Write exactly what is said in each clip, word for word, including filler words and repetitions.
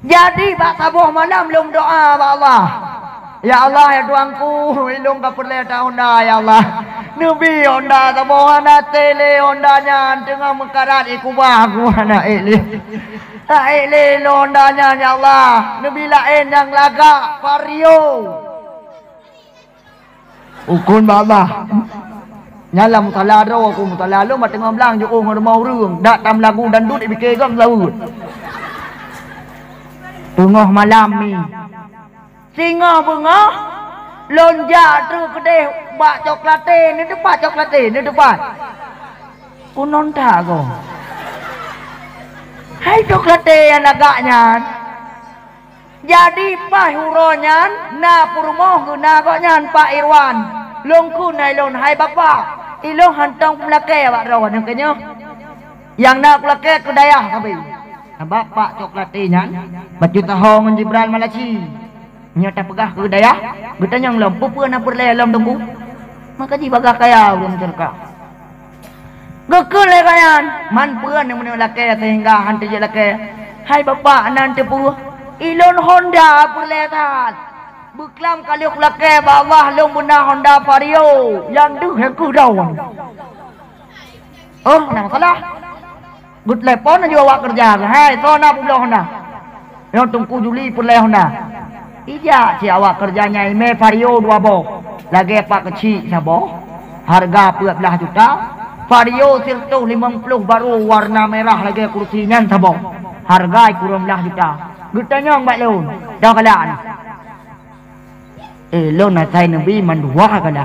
Jadi bak sabuh malam lum doa ba Allah. Ya Allah ya Tuanku, ilung ka perle ta honda ya Allah. Nabi honda sabuh ana tele honda nya tengah mekarat iku bah aku ana ele. Ta ele honda nya ya Allah. Nabi lain yang laga vario. Ukun ba Allah. Nyala mutalaro aku mutalalo mat tengah belang jo oh mau reung dak tam lagu dan dut bike gam laut. Tengah malam ni singa bunga lonja tu kedeh bak coklate ni depan coklate ni depan kunon tak ko hai coklate yang agaknya jadi pahuronya na purmoh guna koknya Pak Irwan longku nailon hai bapak ilong hantong pelake bak rawan kenyo yang nak pelake kedayah kabeh bapak coklatnya baju tahong Jibran Malaci nyata pegah ke daya bertanya ngelom pupuan apa le lom tunggu maka ji bagah kaya belum cerka gekul le kayan man puan yang meneu lake sehingga hantu je lake hai bapak nanti pu ilon Honda apa le tat buklam kaliuk lake bawah lom bunda Honda Vario yang duh aku daun oh nak salah gut lepon juga awak kerja hai so na pulo Honda yang tungku Juli pun le Honda ija si awak kerjanya ime Vario dua bo lagi apa kecil sabo harga empat belas juta Vario sirtu lima puluh baru warna merah lagi kursinya sabo harga kurang belas juta gutanya mbak leun dah kalaan eh lo na sai nabi mandua kada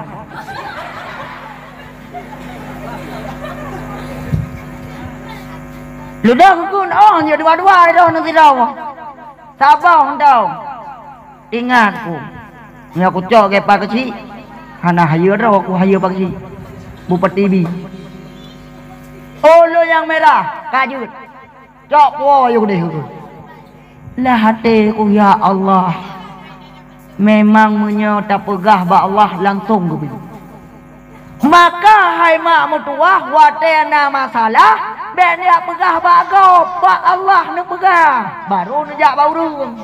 lu dah kun oh nya dua-dua dah nanti dah sabar dah ingat ku ni aku cok ke pak kecil hana hayu dah aku hayu pak kecil bupati bi oh lo yang merah kajut cok po yo deh tu lah hati ku ya Allah memang menyota pegah ba Allah langsung ku maka hai mak mutuah watena masalah ben dia pegah bago pak Allah nu pegah baru nejak bau rung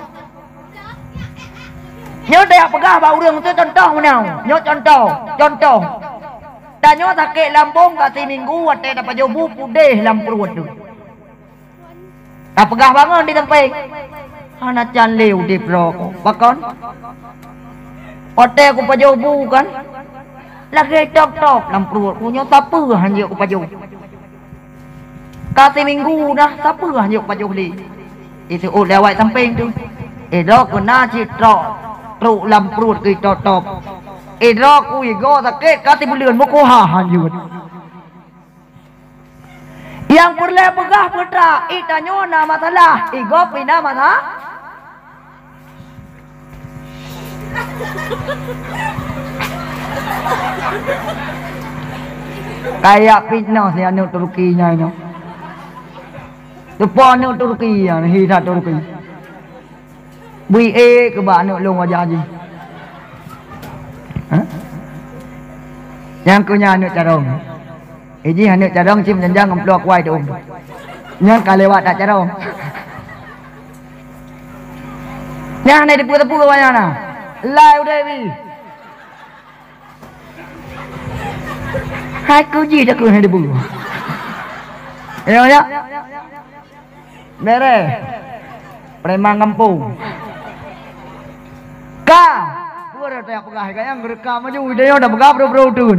nhớ dia pegah bau rung tu contoh menau nhớ contoh contoh dan nhớ sakit lambung kasih minggu wate dapat jobu pudeh lam perut tu tak pegah bangun di tempat anak jan lew di pro bakon wate ku pajobu kan lagi tok-tok lam perut ku nyok siapa hanya ku pajobu kasih minggu dah siapa hanya baju beli itu oh lewat samping tu eh dok kena citra truk lam perut ke top eh dok ku igo sakit kasih bulan muko ha hanyut yang perle pegah putra itanyo na masalah igo pina mana kayak pina si anu Turkinya ini Depan ni Turki ya, hira Turki. B A ke ba ni long wajah ji. Ha? Yang kunya anu carong. Iji anu carong cim janjang ngemplok wai tu. Yang kalewat tak carong. Yang ni tepu-tepu ke banyak na. Lai udah bi. Hai ku ji dak ku ni debu. Ya ya. Mere preman kampung ka gua dah tak pegah kaya ngerekam aja video dah pegah bro-bro tun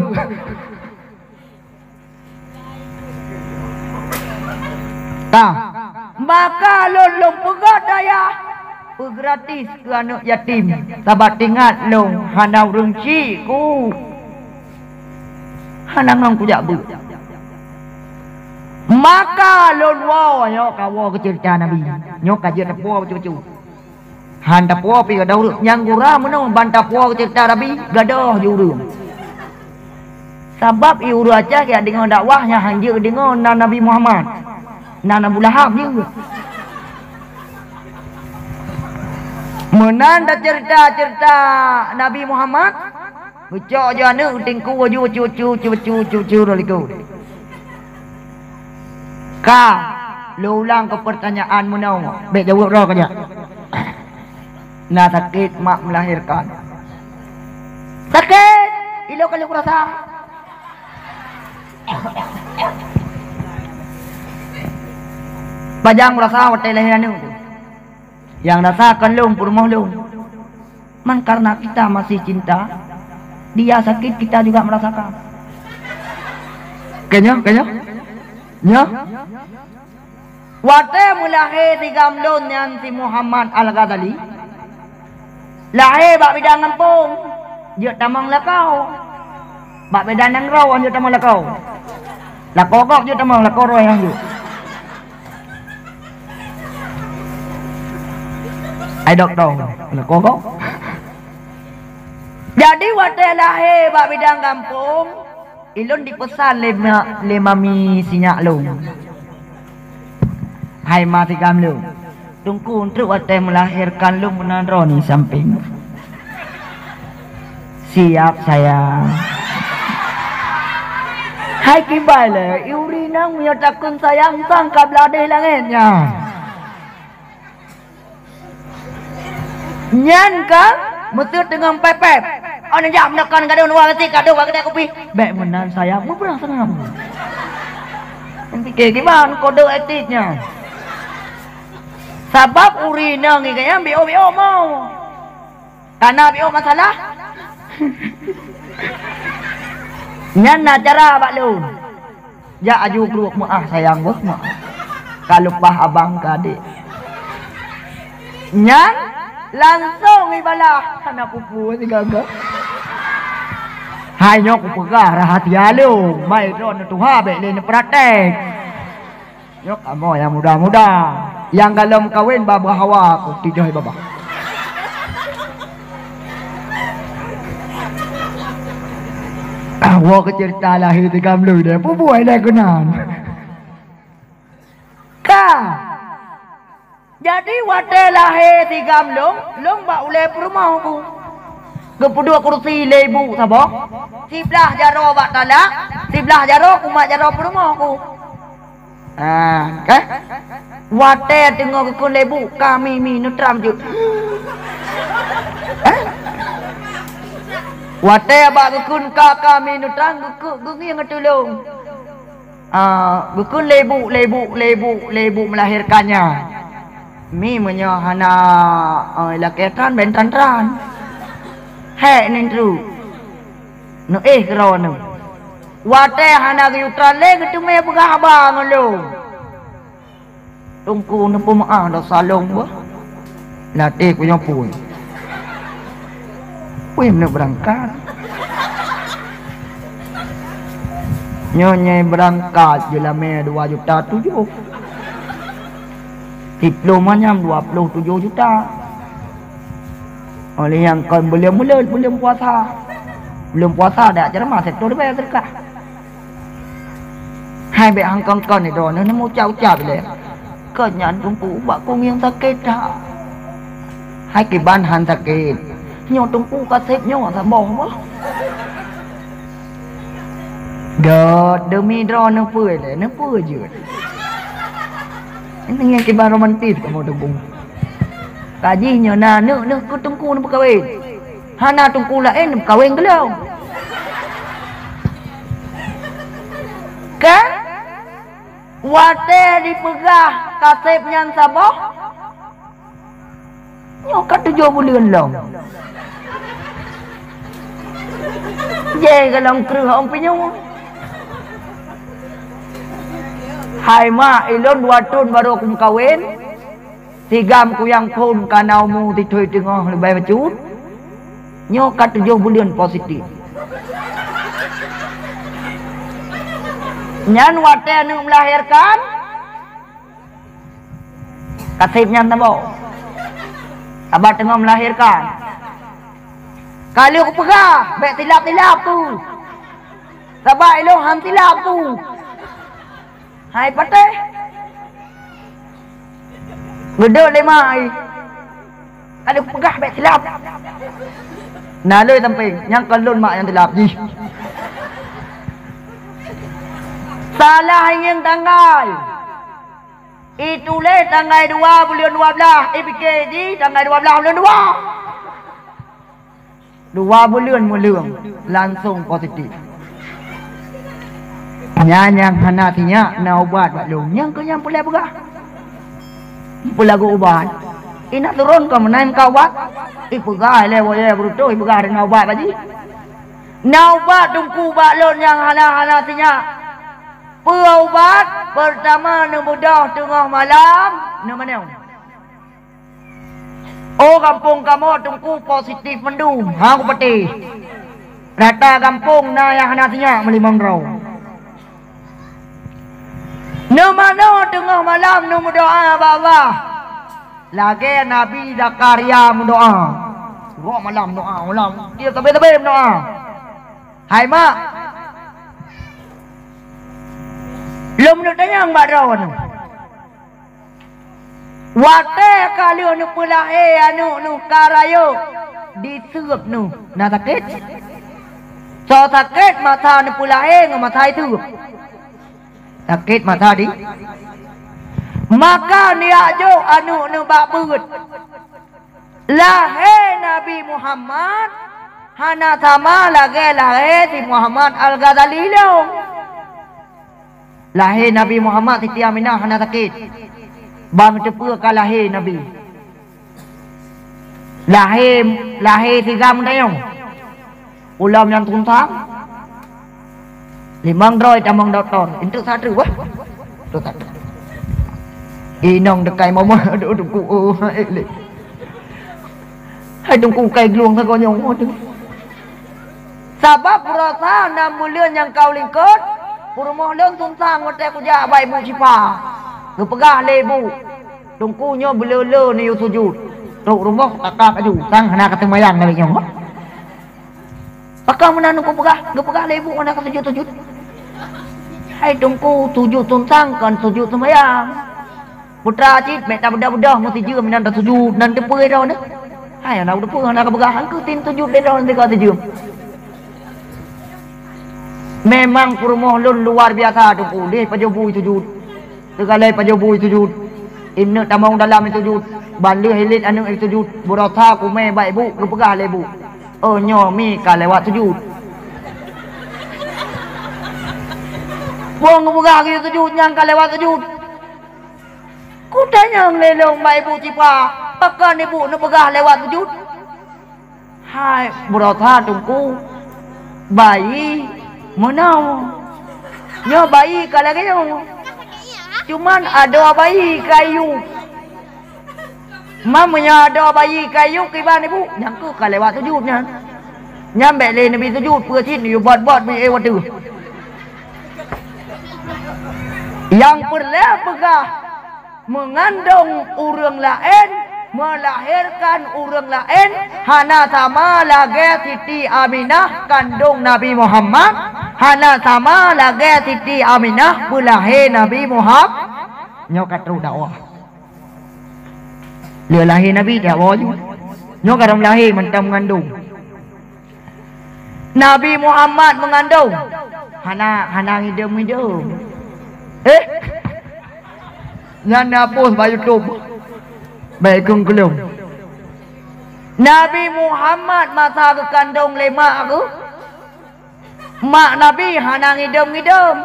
ta maka lolong pegah daya gratis ke anak yatim sabat ingat long hanau rengci ku hanang ku jak bu maka lon wo yo kawo ke cerita nabi nyo ka je tapo cucu han tapo pi ga dau yang gura meno ban tapo ke cerita nabi gadoh juru sebab iuru aja ke dengan dakwahnya hang je dengan Nabi Muhammad nan Abu Lahab je menanda cerita-cerita Nabi Muhammad ucok je anu tingku ju cucu cucu cucu roliku ka lu ulang ke pertanyaan mu nau. Baik jawab roh kanya. Nah sakit mak melahirkan. Sakit. Ilo kalau kurasa. Pajang rasa hotel lahiran itu. Yang rasakan lung purmoh lung. Man karena kita masih cinta, dia sakit kita juga merasakan. Kayaknya, kayaknya, ya. Wate mulahe tigam lon yang si Muhammad Al-Ghazali. Lahe bak bidang ngampung, dia tamang lakau. Bak bidang nang raw, dia tamang lakau. Lakau kok dia tamang lakau roh yang dia. Ai dok dong, lakau kok. Jadi wate lahe bak bidang kampung, ilon dipesan lema lemami sinyak long. Hai mati kam long. Tungku untuk wate melahirkan long menandro ni samping. Siap saya. Hai kibale, iuri nang menyatakan sayang sangka beladeh langitnya. Nyan kan? Metut dengan pepep. Ana jam menekan kadang nuang ti kadang kadang kopi. Bek menan sayang, mu pernah senam. Fikir gimana kode etiknya. Sebab urina ngi kaya bio bio mau. Karena bio masalah. Nyan na cara bak lu. Ja aju keluak mu ah sayang bos mak. Kalau pah abang kade. Nyan langsung ibalah anak pupu si gagak. Hai nyok pegah rahasia lu. Mai ron tuha bek le praktek. Nyok amo yang muda-muda. Yang kalau kawin baba hawa ku tijoh baba. Awak ke cerita lahir tiga melu dia. Pupu ada kenan. Ka. Jadi wate lahir tiga melung, lung bak ule perumah ku. Kepudua kursi lebu sabok. Sebelah jaro bak talak, sebelah jaro kumat jaro perumah ku. Ah, kan? Wate tengok ke lebu kami minum tram je. Eh? Wate bak kun ka kami minum tram ku gungi yang tulung. Ah, bukun lebu lebu lebu lebu melahirkannya. Mi menyo hana uh, laketan bentran-tran. Hek nintru. No eh krono. Wate hana gyutran le ketume pegah abang lo. Tungku nempu maah dah salong ba. Latih punya pun. Wih nak berangkat. Nyonya berangkat jelah me dua juta tujuh. Diplomanya dua puluh tujuh juta. Oleh yang kan belum mula belum puasa. Belum puasa dah cermat sektor dia bayar sedekah. Hai be hangkong kon ni do nó mau chau-chau le. Ko nyan tungku bak kong yang sakit dah. Hai ke ban han sakit. Nyo tungku ka sep nyo sa boh ba. Got demi dro nó pui le, nó pui je. Ini yang kibar romantis kamu tunggu. Kajinya na nu nu ku tunggu nu kawin. Hana tunggu lain kawin gelau. Kan? Wate dipegah kasep nyan saboh. Nyo kat tujuh bulan long. Je galang kru hong pinyo. Hai ma ilon dua tahun baru aku kawin. Tigam ku yang pun kanau mu titui tengah lebih bacut. Nyo kat tujuh bulan positif. Nyan wate anu melahirkan. Kasih nyan tabo. Sabar tengah melahirkan. Kali aku pegah, bek tilap-tilap tu. Sabar ilon ham tilap tu. Hai pateh. Gedek lima ai. Ada pegah bek tilap. Naloi samping, yang kalun mak yang tilap ji. Salah ingin tanggal. Itu le tanggal dua bulan dua belas. I fikir je tanggal dua belas bulan dua. Dua bulan mulium langsung positif. Yang hanatinya na ubat batlong. Yang ke yang pula begah. Pula go ubat. Ina turun ke menaim kau ubat. I pegah le boye bruto i begah na ubat baji. Na ubat tungku batlon yang hana-hanatinya. Perubat pertama nu mudah tengah malam nu mana? Oh kampung kamu tungku positif mendung. Ha aku peti. Rata kampung na yang hanatinya melimang rau. Nu mana tengah malam nu doa baba. Lagi Nabi Zakaria mendoa. Roh malam doa malam. Dia tabe-tabe doa. Hai mak. Belum nak tanya mbak Rawan. Wate kali anu pulahe anu nu karayo ditup nu na sakit. So sakit mata anu pulahe ngam mata itu. Sakit mata di. Maka dia jo anu nu babut. Lahe Nabi Muhammad hana sama lagi lahe di Muhammad Al-Ghazali lo. Lahir Nabi Muhammad Siti Aminah hana sakit. Bang tepu ka lahir Nabi. Lahir lahir tiga mendayong. Ulam yang tuntang. Limang roi tamang doktor. Itu satu wah. Itu satu. Inong dekai mama aduh dungku oh elek. Hai dungku kai gluang ka konyong. Sebab rasa enam bulan yang kau lingkut Purmoh lon tuntang ngote kuja bai bu cipa. Ngepegah lebu. Tungkunya belele ni sujud. Tok rumah kakak aju sang hana kata mayang ngali nyong. Pakam menan ku pegah, ngepegah lebu hana kata sujud-sujud. Hai tungku sujud tuntang kan sujud sembayang. Putra cit mek ta budak-budak mesti je menan sujud nan depe ro ne. Hai ana depe hana kepegah ku tin sujud de ro nanti ka sujud. Memang perumoh lun luar biasa tu boleh pajobui sujud. Segala pajobui sujud. Inna tamang dalam itu sujud. Balik hilit anu itu sujud. Burata ku me baik bu kepegah lebu. Oh nyo mi ka lewat sujud. Wong kepegah gitu sujud yang ka lewat sujud. Ku tanya ngelong baik bu cipa. Pakan ibu nu pegah lewat sujud. Hai burata tungku. Bayi menau nyo bayi kalau kayu cuman ada bayi kayu mamanya ada bayi kayu kiban ibu yang ke kalau lewat sujudnya nyampe le nabi sujud percin you buat-buat bi ewa tu yang pernah pegah mengandung urang lain melahirkan urang lain hana sama lagi Siti Aminah kandung Nabi Muhammad hana sama lagi Siti Aminah belahir Nabi Muhammad nyok katru dakwah dia lahir Nabi dakwah juga nyok kadang lahir mentam mengandung Nabi Muhammad mengandung hana hana ngidum-ngidum eh nyana pos ba YouTube baik kelum. Nabi Muhammad masa ke kandung lema aku. Mak Nabi hana ngidum-ngidum.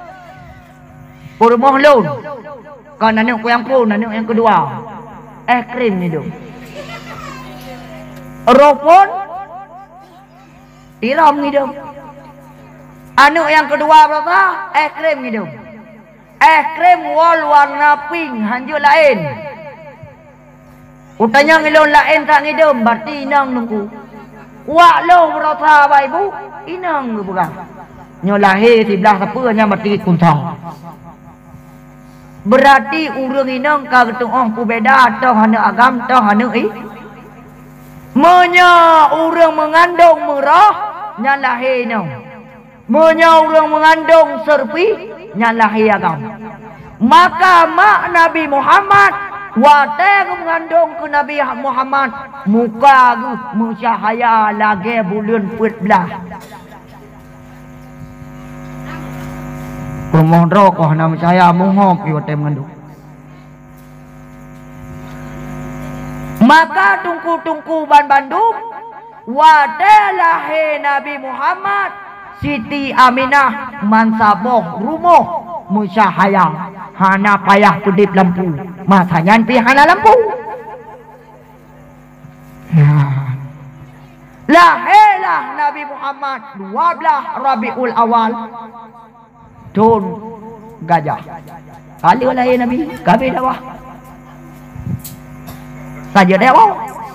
Purmoh lun. Kan anak yang pun anak yang kedua. Eh krim ngidum. Ropon tiram ngidum. Anak yang kedua berapa? Eh krim ngidum. Eh krim wal warna pink hanjur lain. Utanya ngilon lain tak ngidum berarti inang nunggu. Wak lo berasa baik bu inang ke bukan. Nyo lahir sebelah siapa nya berarti kuntang. Berarti urang inang ka ketung ong pu beda tau hana agam tau hana i. Menya urang mengandung merah nya lahir inang. Menya urang mengandung serpi nya lahir agam. Maka mak Nabi Muhammad wate mengandung ke Nabi Muhammad muka tu mencahaya lagi bulan empat belas. Pemohon rokok nama saya muhop di wate mengandung. Maka tungku-tungku ban Bandung wadalah Nabi Muhammad Siti Aminah mansaboh rumoh musyahayang hana payah kedip lampu masanyan pi hana lampu. Lahirlah Nabi Muhammad dua belas Rabiul Awal tahun gajah. Kali lahir Nabi kami dakwah saja dakwah.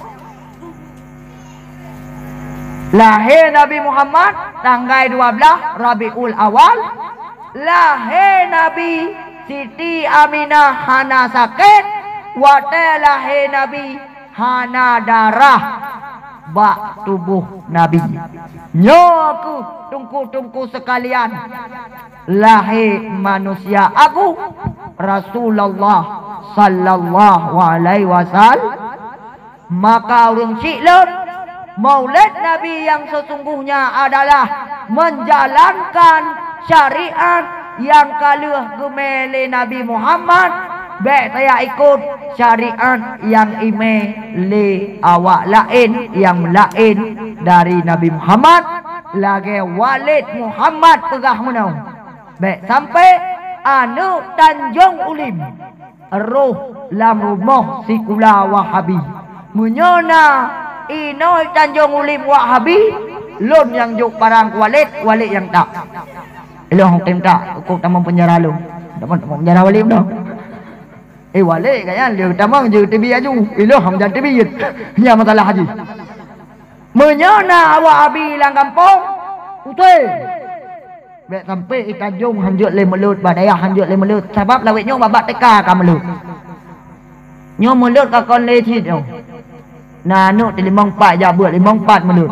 Lahir Nabi Muhammad tanggal dua belas Rabiul Awal. Lahir Nabi Siti Aminah hana sakit. Wate lahir Nabi hana darah bak tubuh Nabi. Nyoku tungku-tungku sekalian, lahir manusia agung Rasulullah sallallahu alaihi wasallam. Maka orang Syekh Maulid Nabi yang sesungguhnya adalah menjalankan syariat yang kaluh gemele Nabi Muhammad. Baik saya ikut syariat yang ime le awak lain yang lain dari Nabi Muhammad. Lagi Walid Muhammad pegah menau. Baik sampai anu Tanjung Ulim roh lam rumah sikula Wahabi. Munyona ino Tanjung Ulim Wahabi lon yang juk parang Walid, Walid yang tak. Elong tem tak aku tak mempenjara lu. Tak mau penjara Walid dah. Eh Walid kan dia tamang je T V aju. Elong hang jan T V. Nya masalah haji. Menyona Wahabi lang kampung. Utai. Baik sampai Tanjung hanjut le melut badaya hanjut le melut sebab lawit nyo babak teka ka melut. Nyo melut ka kon le thit tu. Nah nuk di limang empat ja buat limang empat melut.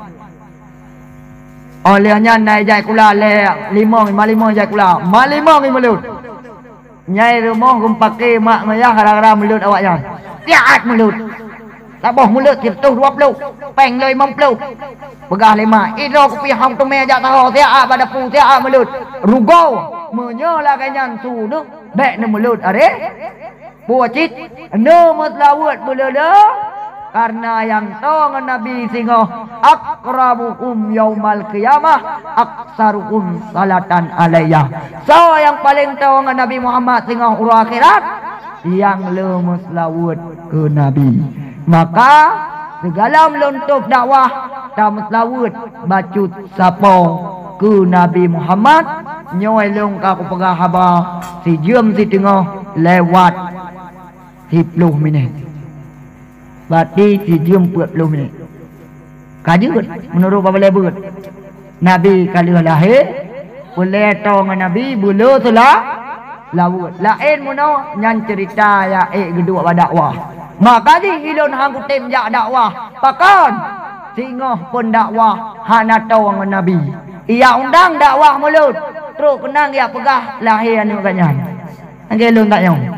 Olehnya naik jai kula le limong ma limong jai kula. Ma limong ni melut. Nyai rumah kum pakai mak mayah kadang-kadang melut awaknya. Tiat melut. Taboh mulut kita dua puluh. Peng le lima puluh. Begah lima. Itu aku pi hang tu meja tahu tia pada pu tia melut. Rugau menyola kanyan sudu bek ne melut are. Buacit no matlawat belada. Karena yang tahu Nabi singo akrabukum yaumal qiyamah aksarukum salatan alayya. So yang paling tahu Nabi Muhammad singo uru akhirat yang lemus lawut ke Nabi. Maka segala meluntuk dakwah tamus lawut bacut sapo ke Nabi Muhammad nyoy long ka ku pegah haba si jam si tengah lewat sepuluh minit. Berarti si jam empat puluh minit. Kajut menurut Bapa Lebut. Nabi kali lahir boleh tahu Nabi bulu telah lawut. Lain muno nyan cerita ya eh geduk dakwah. Maka di ilon hang kutim jak dakwah. Pakan singoh pun dakwah hana tahu Nabi. Ia undang dakwah mulut. Terus kenang ya pegah lahir anu kanyan. Angge lun tak nyong.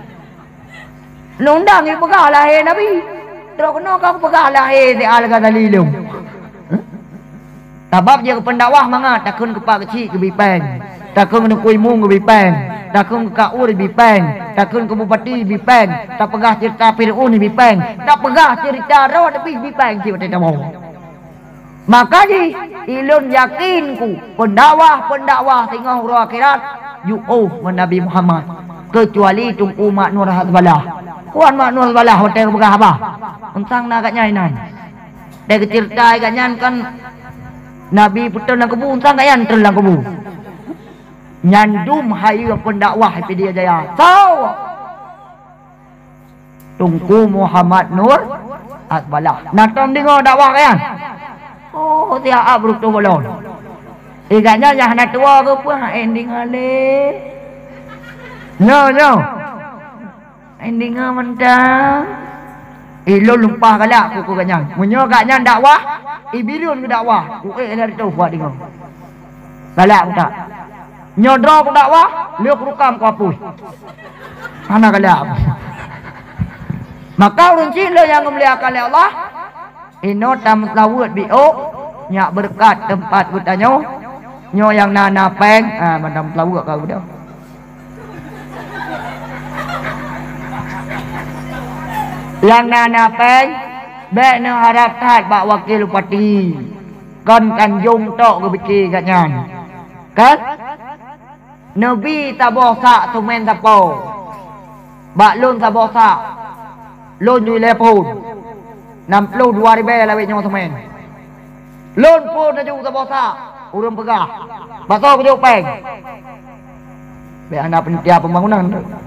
Undang ya pegah lahir Nabi. Terus kena kau pegah lahir si al kata lilung. Sebab dia pendakwah mangat takun kepak kecil ke bipeng. Takun kena kuimung ke bipeng. Takun ke kaur bipeng. Takun ke bupati bipeng. Tak pegah cerita Fir'aun bipeng. Tak pegah cerita roh tapi bipeng si tak mau. Maka ji ilun yakin ku pendakwah-pendakwah tengah huru akhirat yu'uh Nabi Muhammad kecuali tungku mak nur hasbalah. Kuan mak nur hasbalah hotel pegah apa? Unsang nak katnya inan. Dia cerita katnya kan Nabi putar dalam kubu unsang katnya ter dalam kubu. Nyandum hayu pendakwah pi dia jaya. So tungku Muhammad Nur hasbalah. Natom dengar dakwah katnya. Oh, tiap abruk tu bolon. Igaknya yang nak tua ke pun ending ale. No, no. Ending mentang. Ilo lumpah kalak ku kanya. Munyo kaknya dakwah, ibilun ke dakwah. Ku eh dari tu buat dengar. Kalak tak. Nyodro ku dakwah, liuk rukam ku apuh. Mana kalak. Maka urun cilo yang memuliakan Allah. Ino tam lawut bio nyak berkat tempat bertanya nyo yang nana peng ah madam lawut kau dah Yang nana peng Bek ne harap tat bak wakil upati Kan kan jom tok ke beki kat nyan Kan Nabi taboh sak tumen tapo Bak lun taboh sak Lun jui lepun Nam lu dua ribu lawet nyawa tumen Lun pun na jung taboh sak Urang pegah Bakso ke jok peng Bek anak penitia pembangunan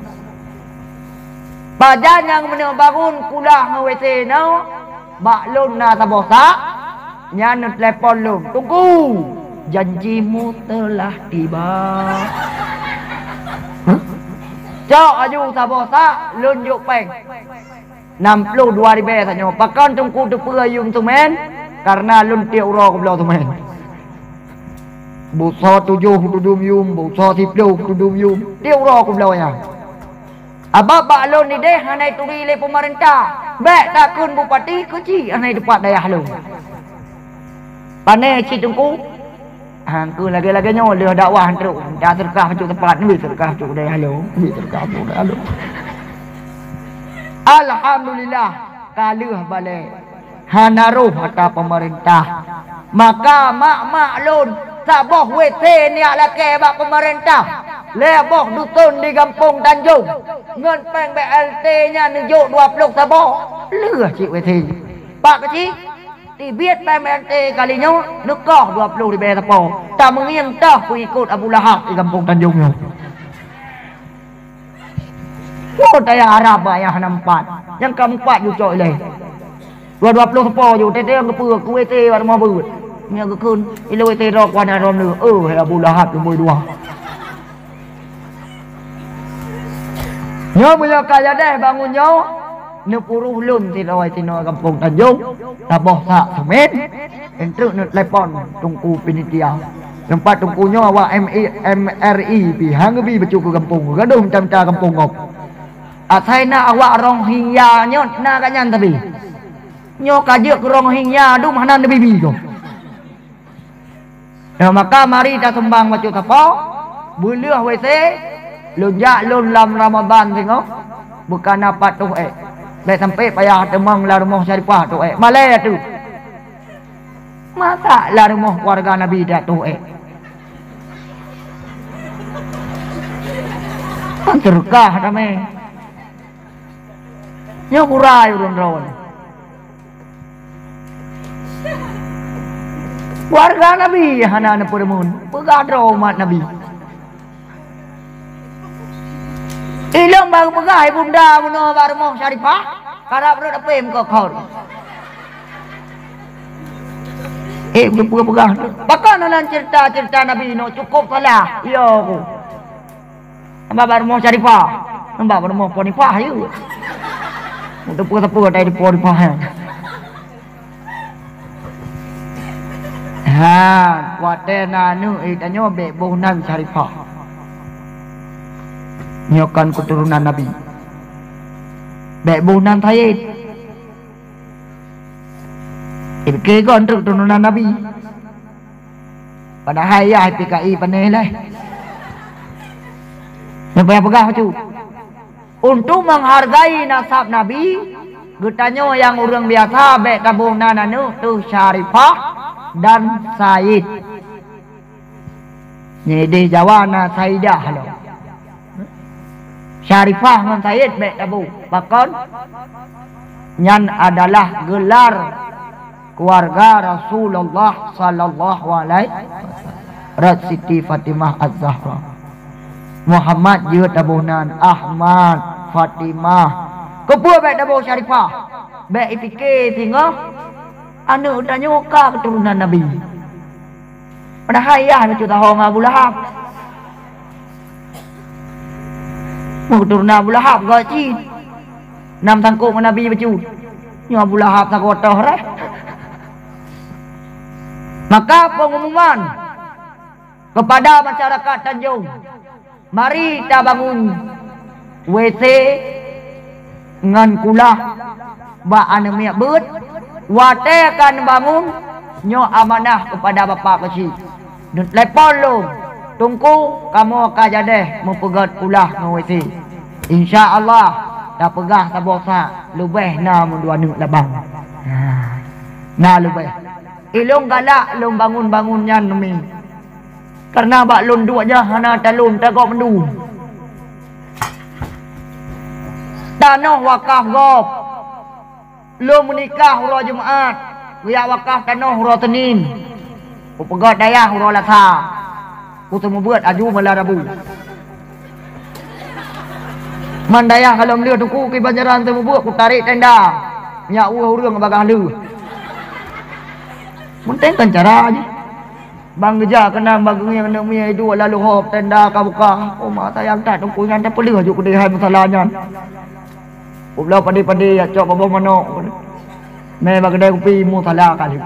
Bajan yang mana bangun kulah nge-wc no Bak lun na taboh sak Nyanut telepon lun Tunggu Janjimu telah tiba huh? Cok aju taboh sak Lun jok peng enam puluh dua ribu saja Pakan tunggu tepura yung tumen Karena lun tiap ura ke belah tumen Busa tujuh tudum yung Busa tipluh tudum yung Tiap ura ke belahnya Abang bak lun ni deh Hanai turi le pemerintah Bek takun bupati kecil Hanai depan dayah lun Panai cik tunggu Hangku lagi-lagi nyawa dia dakwah teruk Dah serkah macam tempat ni Serkah macam dayah lun Serkah macam dayah lun Alhamdulillah Kaluh balik Hanaruh kata pemerintah Maka mak-mak lun Saboh W C ni laki bak pemerintah Leboh dusun di Kampung Tanjung Ngan peng B L T nya nujuk dua puluh saboh Lửa cik W C Pak kecil Tibiat peng B L T kalinya Nekah dua puluh ribu saboh Tak mengientah pengikut Abu Lahab di Kampung Tanjung ni Oh tayang Arab yang nampak Yang keempat you cok leh Dua dua puluh saboh you Tete yang kepua ke W C pada mau berut Ni agak kun Ila W C rok wana rom lu Oh Abu Lahab tu boleh dua Nyo bila kaya deh bangun nyo Nepuruh lun tilawai tino Kampung Tanjung Taboh sak semen Entruk net lepon Tungku penitia Tempat tungku nyo awak M R I Pihang bi becu ke kampung Gaduh macam-macam kampung ngop Asai nak awak Rohingya nyo Na kanyan tapi Nyo kajak ke Rohingya Duh mana nabi bi ko Nah maka mari kita sembang macam apa Buluh W C Lunjak lun lam Ramadan tengok Bukan dapat tu eh Baik sampai payah temang lah rumah syarifah tu eh Malay tu Masa lah rumah keluarga Nabi dah tu eh Terkah ramai Nya kurai urun-urun Keluarga Nabi Hana-hana peremun Pegadro umat Nabi Ilang bang pegai bunda muno barmo syarifah karap ro dapem ko khor eh pura pegah bakal nan cerita-cerita Nabi no cukup salah yo ko amba barmo syarifah amba barmo ponifah yo untuk pura-pura dai ponifah ha watena nu itanyo be bonan syarifah Nyokan keturunan Nabi Baik bunan Tayyid Ibke kon keturunan Nabi Pada hayah P K I paneh lah Sampai pegah tu Untuk menghargai nasab Nabi Getanyo yang orang biasa Baik tabunan anu tu Syarifah Dan Said Ni di Jawa na Saidah lo Syarifah dengan Said baik tabu Bahkan Nyan adalah gelar Keluarga Rasulullah Sallallahu alaihi Rat Siti Fatimah Az-Zahra Muhammad Jut tabunan Ahmad Fatimah Kepua baik tabu Syarifah Baik fikir tengok Anu tanya muka keturunan Nabi Pada hayah nak cerita orang Abu Lahab Keturunan Abu Lahab gaji Nam tangkuk Nabi baju Ni Abu Lahab tak kotoh lah Maka pengumuman Kepada masyarakat Tanjung Mari kita bangun W C Ngan kulah Ba anemiak bet Wate akan bangun Nyo amanah kepada bapak kecil Lepon lu Tunggu kamu akan jadi mempegat kulah dengan W C. InsyaAllah dah pegah tabok sa lebih na mun dua nuk labang. Nah, nah lebih. Ilung galak lung bangun-bangun nyan mi. Karena bak lun dua aja hana talun tagok mendu. Tanah wakaf gop. Lung menikah hura Jumaat. Wiya wakaf tanah hura Senin. Upegat dayah hura Lasa. Ku temu buat aju malam Rabu. Mandayah kalau melihat aku ke banjaran temu buat ku tarik tenda. Nya uah urang bagah lu. Penting kan cara aja. Bang geja kena bagung yang nak mi itu lalu hop tenda ka buka. Oh mak tayang tak tungku ngan tak pelih aju kedai masalahnya. Ublah padi-padi ya cok babo mano. Me bag kedai kopi mu salah kali.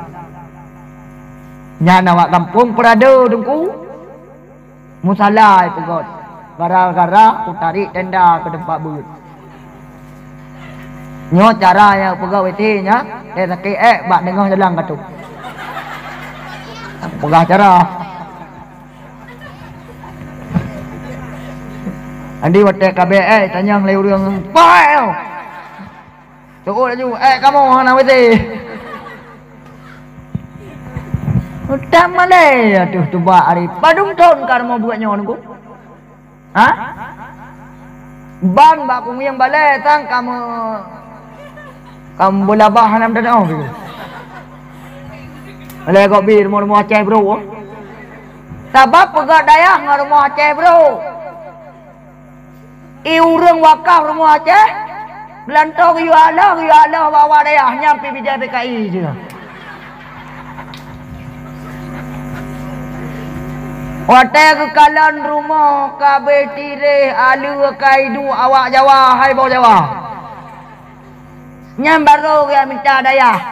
Nya nawak kampung perada tungku. Mu salah itu god. Gara-gara ku tarik tenda ke tempat beut. Nyo caranya pegawai nya, eh tak eh bak dengah jalan katu. Pegah cara. Andi watek K B E tanyang leu reung pael. Tu laju eh kamu hana wete. Udah malai aduh coba ari padung ton kar mau buat nyon ku. Hah? Ban bak ku yang balai tang kamu kamu bola bah hanam dadau gitu. Oleh kok bir mau mau Aceh bro. Sabab pegak dayah ngau mau Aceh bro. I urang wakaf rumah Aceh. Belantong yu Allah yu Allah bawa dayah nyampe bijak P K I je. Watai kekalan rumah kabe tire alu kaidu awak Jawa hai bau Jawa. Nyam baru dia minta dayah.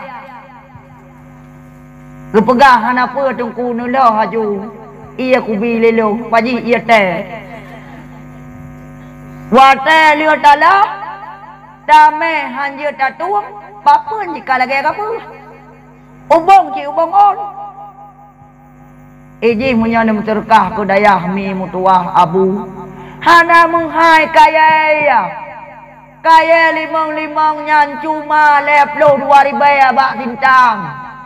Kepegahan apa tungku nulah haju. Ia kubi lelo paji ia teh. Watai lihat dalam dame hanya tatuang papa jika lagi apa. Ubong ci ubong on. Iji munya nem terkah ke dayah mi mutuah abu. Hana menghai kaya ya. Kaya limang-limang nyan cuma leplo dua ribu abak bintang.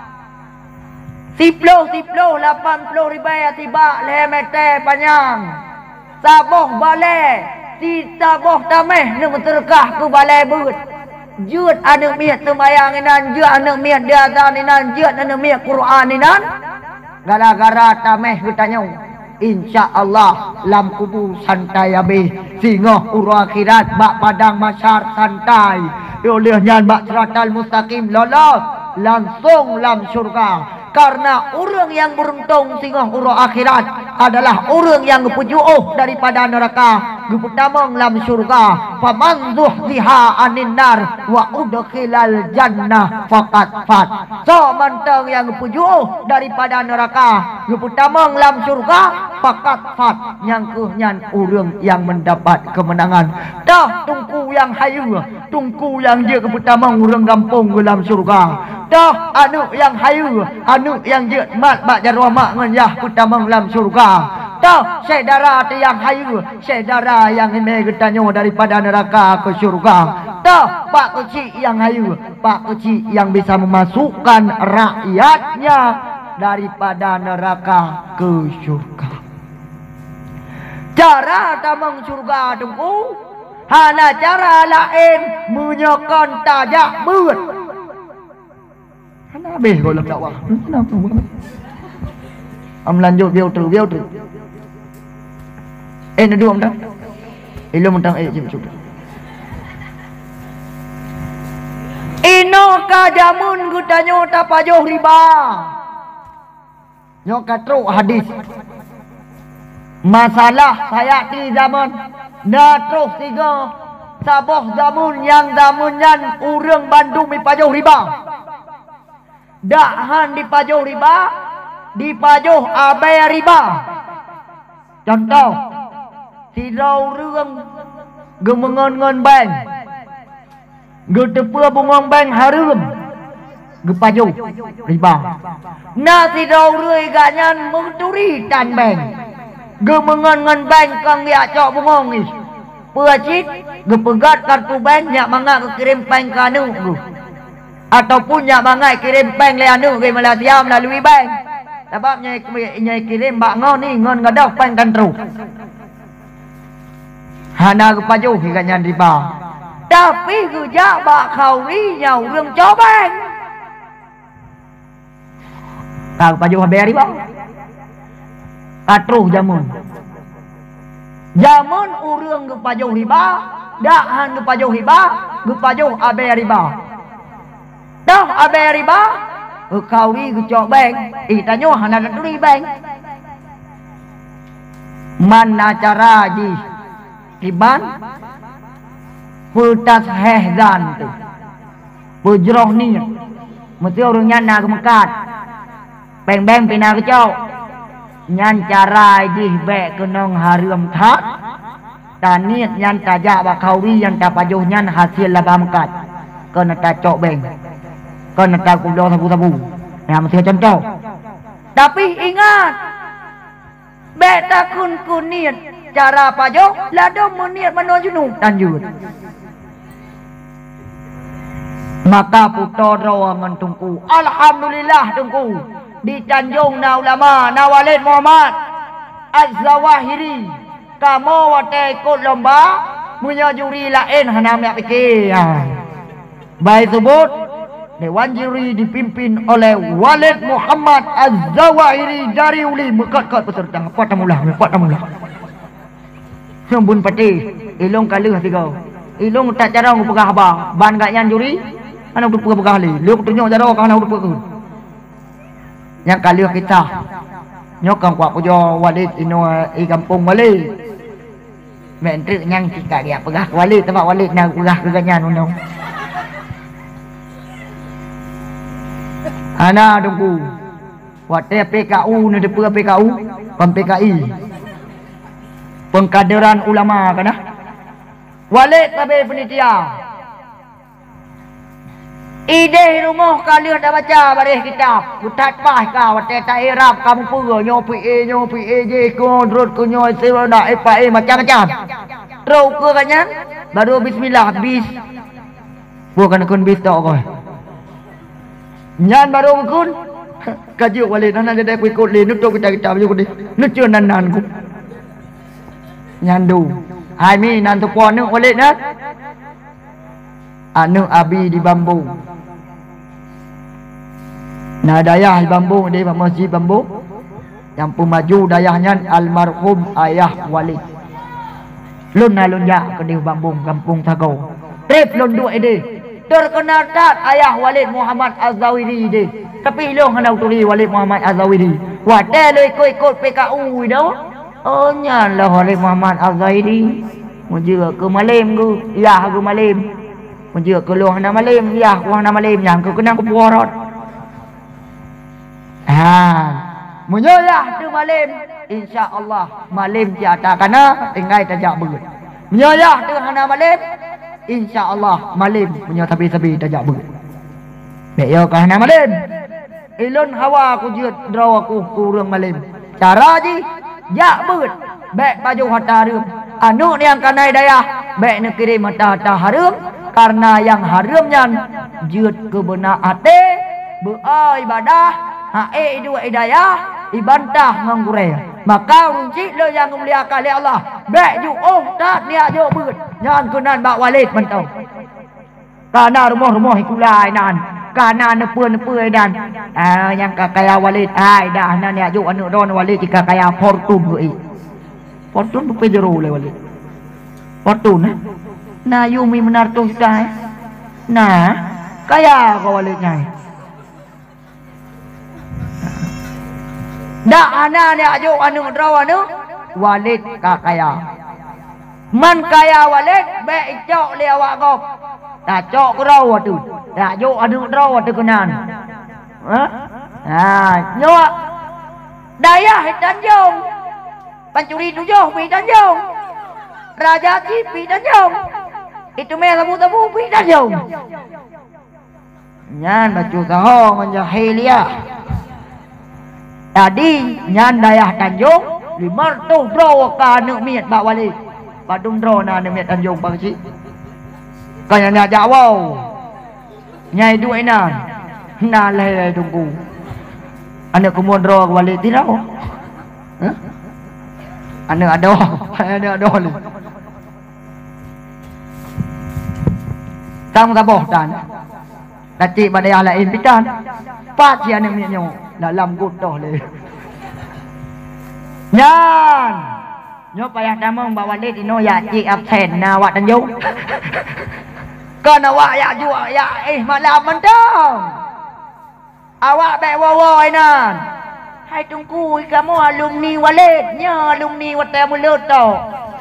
Siplo siplo lapan puluh ribu tiba lemete panjang. Saboh balai si saboh tameh nem terkah ke balai beut. Jut anak miat temayang inan jut anak miat diazan inan jut anak miat Quran inan. Gara-gara tameh bertanya insya-Allah lam kubu santai abe singoh uru akhirat bak padang masyar santai oleh nyan bak siratal mustaqim lolos langsung lam syurga. Karena orang yang beruntung singoh uru akhirat adalah orang yang gepujuh daripada neraka geputamang lam syurga. Faman zuhziha anin nar wa udkhilal jannah faqad fat. So mantang yang gepujuh daripada neraka geputamang lam syurga faqad fat. Nyangkuh nyan orang yang mendapat kemenangan. Dah tungku yang hayu, tungku yang dia geputamang orang kampung dalam syurga. Dah anu yang hayu, anu yang je mat bak jarwa mak ngan yah putamang lam syurga. Dah saudara yang hayu, saudara yang ini getanyo daripada neraka ke syurga. Dah pak kecil yang hayu, pak kecil yang bisa memasukkan rakyatnya daripada neraka ke syurga. Cara tamang syurga tunggu hana cara lain menyokon tajak beut. Hana habis kau lep dakwah. Kenapa buat? Am lanjut biar terus biar terus. Eh nadu am dah. Ilmu tentang eh jim cuba. Ino kajamun gutanyo tapajoh riba. Nyok katru hadis. Masalah saya di zaman natruh tiga saboh zaman yang zamannya urang Bandung dipajoh riba. Dahan dipajoh riba, dipajoh abai riba. Contoh, sirau rương gemengon-ngon bang, getepua bungong bang harum, gepajoh riba. Na sirau rương ganyan mengturi tan bang, gemengon-ngon bang kang ya cok bungong is. Puacit gepegat kartu bank nyak mangga kirim peng ke anu tu. Ataupun nyak mangga kirim peng le anu ke Malaysia melalui bank. Sebab nyai nyai kirim bak ngon ni ngon ngadah peng kan terus. Hana ke pajuh ikannya riba. Tapi kerja bak kawi nyau rương cho bank. Kau pajuh bayar riba. Katruh jamun. Jamun urang ke pajuh riba, dahan ke pajuh riba, ke pajuh abe riba. Dah abe riba, kau ni ke cok bank, itanyo hana tuli bank. Mana cara ji riban? Putas hehzan tu. Pujroh ni, mesti orangnya nak mekat. Bank-bank pina ke cok. Nyan cara jih bek kenong harum tak tanit nyan tajak bakawi yang tak pajuh nyan hasil labam kat kena tak cok beng kena tak kudo sabu-sabu yang mesti contoh. Tapi ingat bek takun kunit cara pajuh lado menit menojunu tanjut maka puto rawangan tungku alhamdulillah tungku di Tanjung na ulama na Walid Muhammad Az-Zawahiri kamu wate ikut lomba punya juri lain hana mek fikir. Baik sebut dewan juri dipimpin oleh Walid Muhammad Az-Zawahiri dari Uli mekat-kat peserta apa tamulah apa tamulah sembun pati ilung kaluh tiga ilung tak cara ngupegah ba ban gak nyan juri ana upegah li lu tunjuk cara kana upegah yang kali kita nyokang kuat pujo Walid ino i kampung Walid menteri yang kita dia pegah Walid tempat Walid nak pegah keganyan undang ana tunggu wate P K U ni depa P K U pem P K I pengkaderan ulama kana Walid tabe penitia ide rumah kalian dah baca baris kitab kutat pah kau wate tak irap kamu pura nyopi e nyopi e je ko drut ko nyoy sewana e pa e macam-macam terus ke kanyan baru bismillah bis bukan kun bis tok koi nyan baru kun kajuk Walid nan ada ku ikut le nutuk kita kita ju di nucu nan nan ku nyandu hai mi nan tu pon nu Walid nak anu abi di bambu. Nah dayah bambu di masjid bambu yang pemaju dayahnya almarhum ayah Walid. Lun na lun ya ke di bambu kampung Sago. Trip lun dua ide. Terkenal tak ayah Walid Muhammad Az-Zawahiri ide. Tapi lu hendak tuli Walid Muhammad Az-Zawahiri. Wah dah lu ikut-ikut P K U dah. Oh nyan lah Walid Muhammad Az-Zawahiri. Mujur ke malim ke? Ya ke malim. Mujur ke lu hendak malim. Ya ke hendak malim yang ke kena ke puarot. Ha, menyoyah tu malim, insya-Allah malim tiada kana tinggal tajak beut. Menyoyah tu hana malim, insya-Allah malim punya tapi-tapi tajak beut. Mek yo ka hana malim. Ilun hawa ku jut draw aku kurang malim. Cara ji jak beut, bek baju hata harum. Anu yang kanai dayah, bek nak kirim hata-hata harum karena yang harumnya jut ke benak ate, be'a ibadah hae dua hidayah ibantah ngangure maka unci lo yang memuliakan oleh Allah bek ju oh tak dia jo beut nyan kunan bak Walid mentau kana rumah-rumah ikulai nan kana nepe-nepe dan ah yang kaya Walid ai dah nan ya ju anu don Walid jika kaya fortune oi fortune bu pejero le Walid fortune na yu mi menar tu kita nah kaya ko Walid nyai dak ana ni ajuk anu draw anu Walid ka kaya man kaya Walid bek cok le awak kop dak cok draw tu dak juk anu draw tu kenan ha ha nyo dayah Tanjung pancuri tujuh pi Tanjung Raja Ji pi Tanjung itu me tabu-tabu pi Tanjung nyan baju sahong menjahiliah. Tadi nyan dayah Tanjung lima ratus bro ka anu miat bak Walid. padung drona ne met Tanjung Pak Cik kayaknya jawau nyai duit nan na le tunggu anak kemudian dro balik tidak huh? anak ada anak ada ni tang taboh dan kacik badai lain pitan pat si anak minyak dalam gudoh le nyan nyo payah damong bawa le dino ya cik absen na wak Tanjung kan awak ya jua ya eh malam mentang awak baik wawai nan hai tunggu kamu alumni waletnya alumni watai mulut tau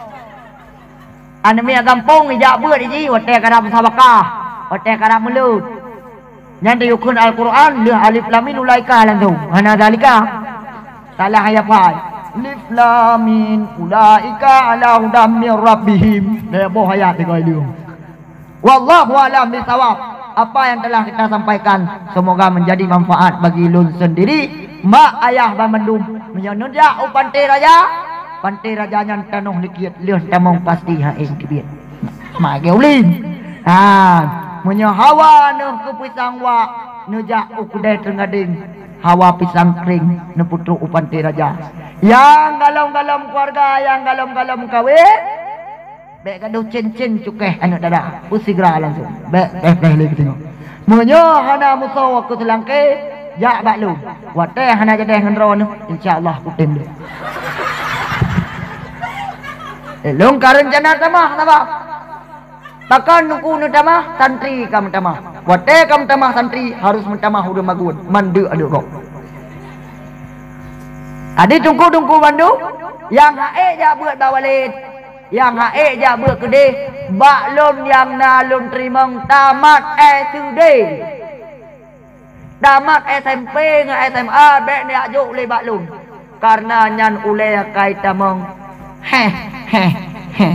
ane minyak kampung ijak buat iji watai kadam sabakah watai kadam mulut yang diukun Al-Quran lih alif lamin ulaika langsung hana dalika salah ayat pai alif lamin ulaika ala hudam min rabbihim dia boh ayat tiga dia wallahu a'lam bisawab. Apa yang telah kita sampaikan semoga menjadi manfaat bagi lun sendiri mak ayah bamendum menyonoja upante raja pante raja nyan tanuh likiat leuh tamong pasti ha ing kibiet mak geulin ha menyo hawa neuh ke pisang wa neja ukudai tengading hawa pisang kering ne putu upante raja yang galom-galom keluarga yang galom-galom kawin bek gaduh cincin cukeh anak dada usigra langsung bek bek bek lagi tengok menyo hana musaw aku selangke ya baklu wate hana jadi ngendro nu insyaallah kutim dia eh long karan jana tamah tamah takkan nuku nu tamah santri kam tamah wate kam tamah santri harus mentamah udah magun mandu aduk kok adi tungku-tungku bandu yang hae ja buat bawalit yang hae ja buat gede baklun yang nalun terimang tamat S D tamat S M P dengan S M A bek ni ajuk le baklun karena nyan ule kai tamong heh heh heh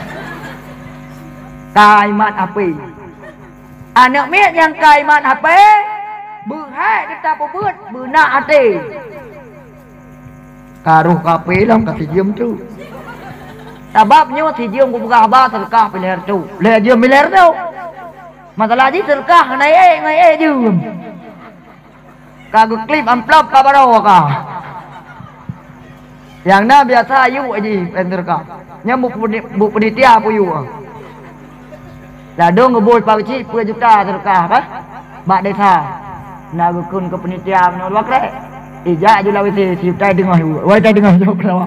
kai mat api anak miet yang kai mat api bư hai kita pebut bư na ate karuh kape lam kasih diem tu sebabnya si diem ku buka ba sedekah piler tu le diem piler tu masalah ji sedekah nai eh ngai eh diem kagak klip amplop kabaro ka yang na biasa yu aji penderka nya bu bu penitia pu yu la dong ngebul pak cik dua juta sedekah ka bak desa na gukun ke penitia menolak wakre ija jula wisi si tai dengar wai tai dengar jawab kenapa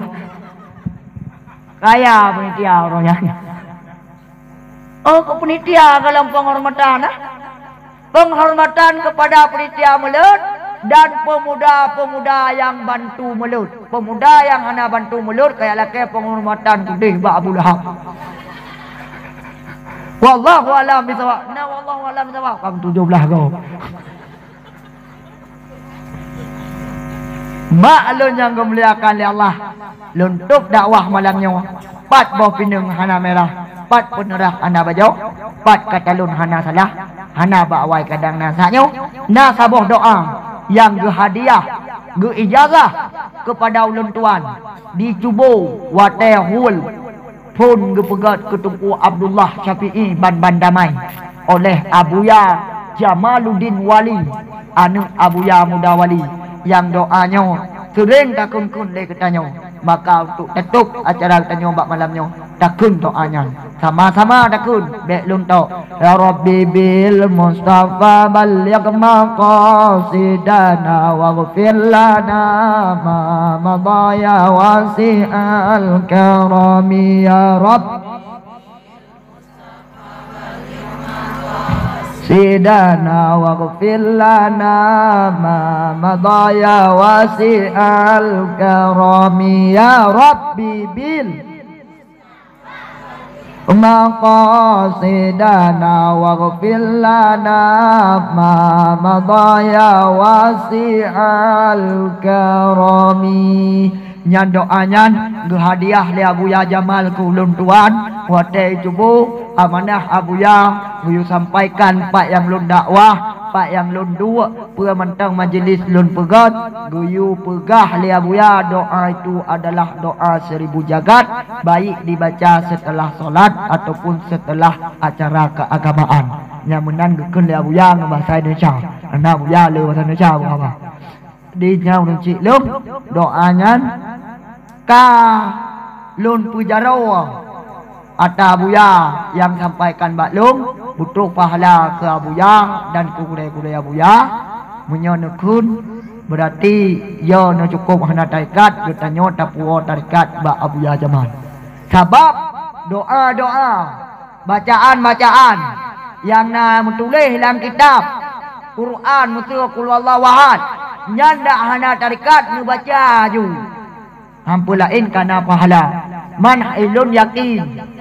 kaya penitia orangnya oh ke penitia dalam penghormatan ah penghormatan kepada penitia mulut dan pemuda-pemuda yang bantu mulut pemuda yang hana bantu mulut kayak laki penghormatan gede ba Abu Lahab wallahu alam bisawab na wallahu alam bisawab kam tujuh belas kau mak lun yang kemuliakan oleh Allah luntuk dakwah malangnya pat boh pinung hana merah pat penerah hana bajau pat kata lun hana salah hana bawai kadang nasanya nasaboh doa yang ge hadiah ge ijazah kepada ulun tuan dicubo wate hul pun ge pegat ketumpu Abdullah Syafi'i ban bandamai oleh Abuya Jamaluddin Wali anu Abuya Muda Wali yang doanya sering takun kun le katanya maka untuk tutup acara katanya bak malamnya takun doanya sama-sama takun bek luntok ya rabbi bil mustafa balligh maqasidana waghfir lana ma madaya wasi'al karami ya rabb sidana waghfir lana ma madaya wasi'al karami ya rabbi bil maqasidana waghfir lana ma madaya wasi'al karami nyan doanyan ge hadiah le Abuya Jamal ke ulun tuan wate cubu amanah Abuya buyu sampaikan pak yang lun dakwah pak yang lun dua pura mentang majlis lun pegat guyu pegah lia buya. Doa itu adalah doa seribu jagat, baik dibaca setelah solat ataupun setelah acara keagamaan. Yang menang gekun lia buya bahasa Indonesia, anak buya le bahasa Indonesia apa di nyauនឹងជីលុំ doanya ka lun pujaro Ata Abuya yang sampaikan baklum butuh pahala ke Abuya dan ke gudai-gudai Abuya menyonekun berarti ya no cukup hana tarikat kita nyota puo tarikat ba Abuya zaman sebab doa-doa bacaan-bacaan yang na menulis dalam kitab Quran mutu qul wallahu ahad nyanda hana tarikat nu baca ju hampulain kana pahala man ilun yakin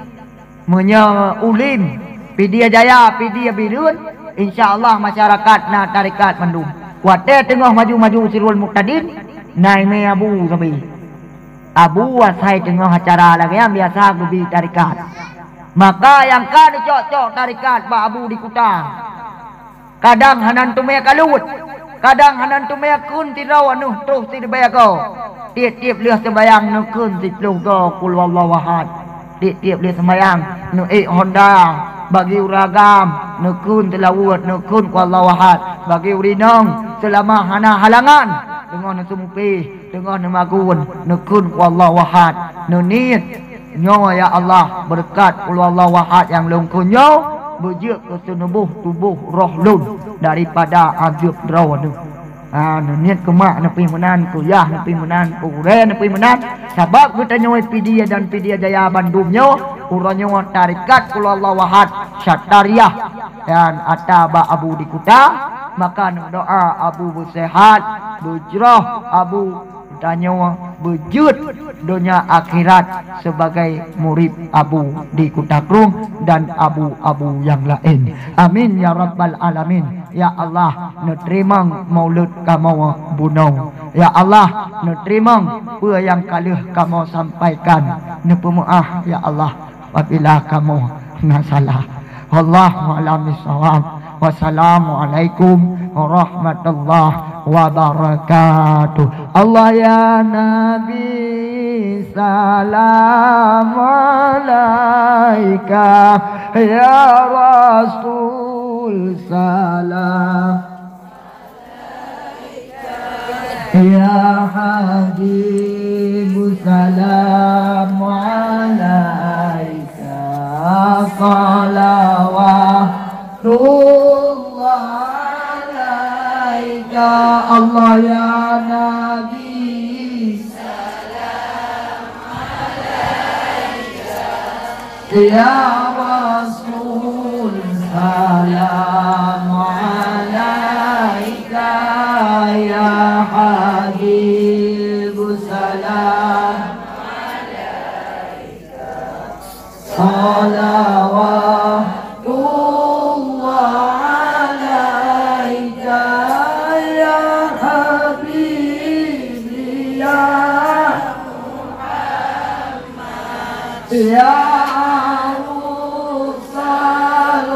menya ulim pidia jaya pidia birun insyaallah masyarakat na tarikat mendum kuate tengah maju-maju sirul muqtadin nai me abu sabi abu wasai tengah acara lagi yang biasa gubi tarikat maka yang kan cocok tarikat ba abu di kuta kadang hanan tume kalut kadang hanan tume kun tirau anu terus ti bayar kau tiap-tiap lihat sembayang nu kun ti lu go qul wallahu ahad tiap-tiap lihat sembayang nu e Honda bagi uragam nu kun tilawat nu kun qul wallahu ahad bagi urinong selama hana halangan dengan sumupi dengan magun nu kun qul wallahu ahad nu niat nyo ya Allah berkat qul wallahu ahad yang lungkun nyo berjek ke senubuh tubuh roh lun daripada azab rawan. Ah niat kemak nepi menan kuliah nepi menan ure nepi menan sebab kita nyoi pidia dan pidia jaya Bandung nyo uranyo tarikat qul wallahu ahad syatariah dan ataba abu di kuta maka doa abu bersehat berjrah abu danyo berjud dunia akhirat sebagai murid abu di Kutakrung dan abu-abu yang lain. Amin ya rabbal alamin. Ya Allah nerima maulud kamu bunau. Ya Allah nerima apa yang kalih kamu sampaikan nepemaah ya Allah apabila kamu nasalah. Wallahu a'lam bissawab. Wassalamualaikum warahmatullahi wabarakatuh. Allah ya Nabi salam alaika ya Rasul salam ya Habib salam alaika salawat Allah alaika Allah ya Nabi salam alaika ya Rasul salam alaika ya Habib salam alaika salawat ya Rusal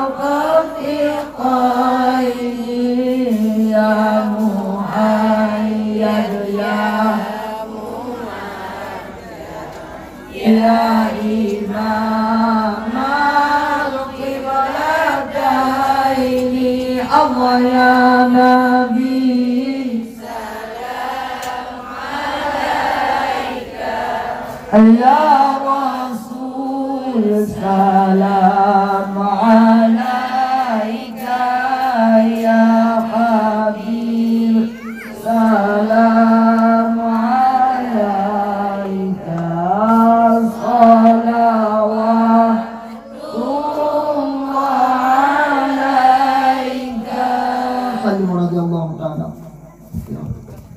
Qatiqaini ya Muhayyad ya ya Imam al-Qiblataini Allah ya Nabi salam alaika ya salam alaika ya Habib salam alaika salawatullah alaika sallallahu radhiyallahu ta'ala.